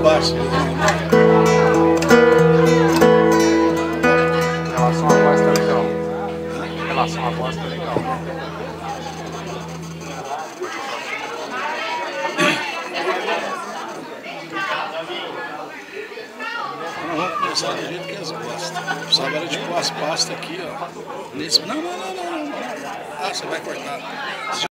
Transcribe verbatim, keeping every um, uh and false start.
baixo. Em relação à voz tá legal. Em relação à voz tá legal. Vamos começar do jeito que eles gostam. Precisava era de pôr as pastas aqui, ó. Nesse... Não, não, não, não, não. Ah, você vai cortar.